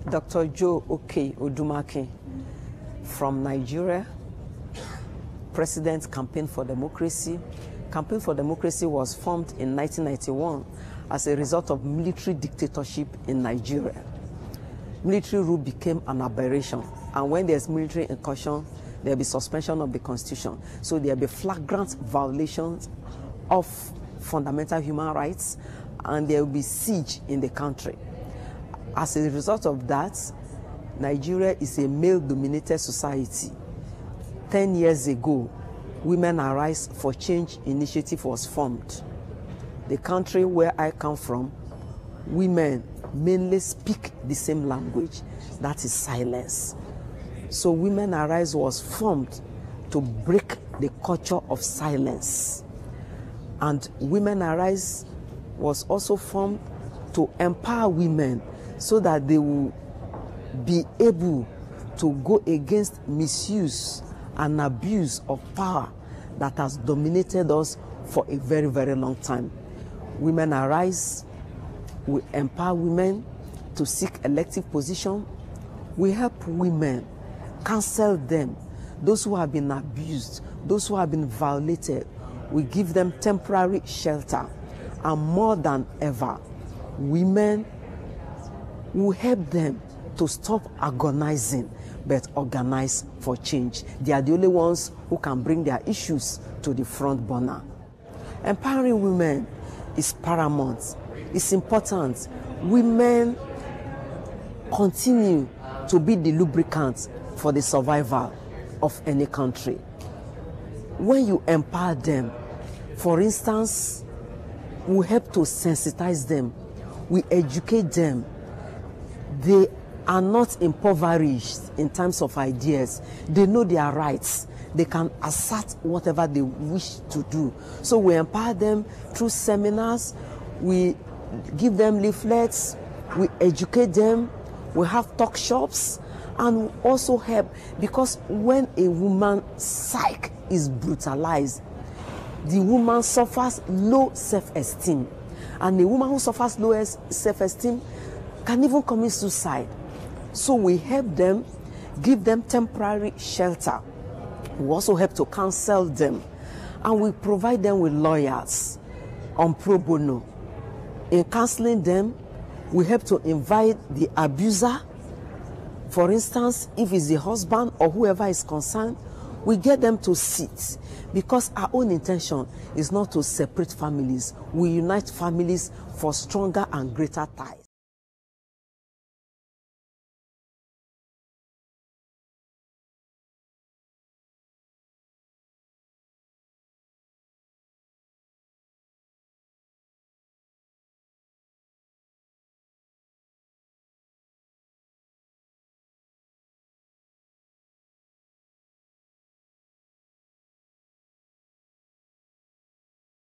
Dr. Odumakin from Nigeria, President Campaign for Democracy. Campaign for Democracy was formed in 1991 as a result of military dictatorship in Nigeria. Military rule became an aberration, and when there's military incursion, there'll be suspension of the constitution. So there'll be flagrant violations of fundamental human rights, and there will be siege in the country. As a result of that, Nigeria is a male-dominated society. 10 years ago, Women Arise for Change initiative was formed. The country where I come from, women mainly speak the same language, that is silence. So Women Arise was formed to break the culture of silence. And Women Arise was also formed to empower women so that they will be able to go against misuse and abuse of power that has dominated us for a very, very long time. Women Arise, we empower women to seek elective position. We help women, counsel them, those who have been abused, those who have been violated. We give them temporary shelter. And more than ever, women will help them to stop agonizing, but organize for change. They are the only ones who can bring their issues to the front burner. Empowering women is paramount. It's important. Women continue to be the lubricant for the survival of any country. When you empower them, for instance, we help to sensitize them, we educate them. They are not impoverished in terms of ideas. They know their rights. They can assert whatever they wish to do. So we empower them through seminars, we give them leaflets, we educate them, we have talk shops, and we also help, because when a woman's psyche is brutalized, the woman suffers low self-esteem. And a woman who suffers low self-esteem can even commit suicide. So we help them, give them temporary shelter. We also help to counsel them. And we provide them with lawyers on pro bono. In counseling them, we help to invite the abuser. For instance, if it's the husband or whoever is concerned, we get them to sit, because our own intention is not to separate families. We unite families for stronger and greater ties.